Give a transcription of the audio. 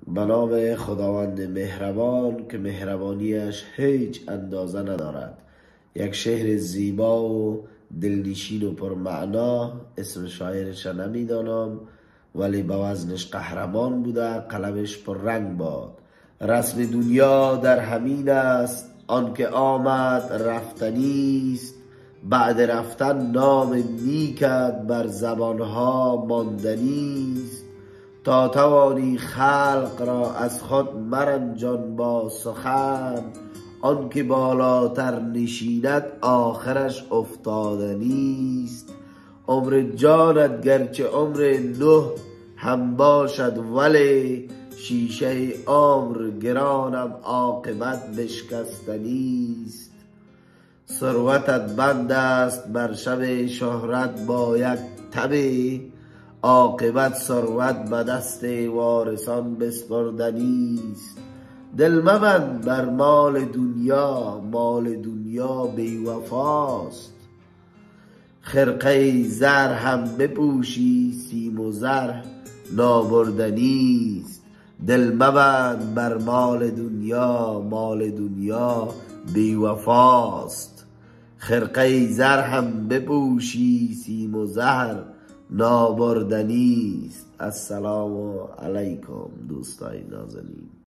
به نام خداوند مهربان که مهربانیش هیچ اندازه ندارد. یک شعر زیبا و دلنشین و پرمعنا، اسم شاعرش نمیدانم ولی به وزنش قهرمان بوده، قلمش پر رنگ باد. رسم دنیا در همین است، آنکه آمد رفتنیست، بعد رفتن نام نیکت بر زبانها ماندنیست. تا توانی خلق را از خود مرنجان با سخن، آنکه بالاتر نشیند آخرش افتادنیست. عمر جانت گرچه عمر نوح هم باشد ولی، شیشه عمر گرانم عاقبت بشکستنیست. ثروتت بند است بر شب شهرت با یک تبی، عاقبت ثروت به دست وارثان بسپردنیست. دل مبند بر مال دنیا، مال دنیا بی وفاست. خرقه زر هم بپوشی سیم و زر نابردنیست. دل مبند بر مال دنیا، مال دنیا بی وفاست. خرقه زر هم بپوشی سیم و زر نابردنیست. السلام علیکم دوستای نازنین.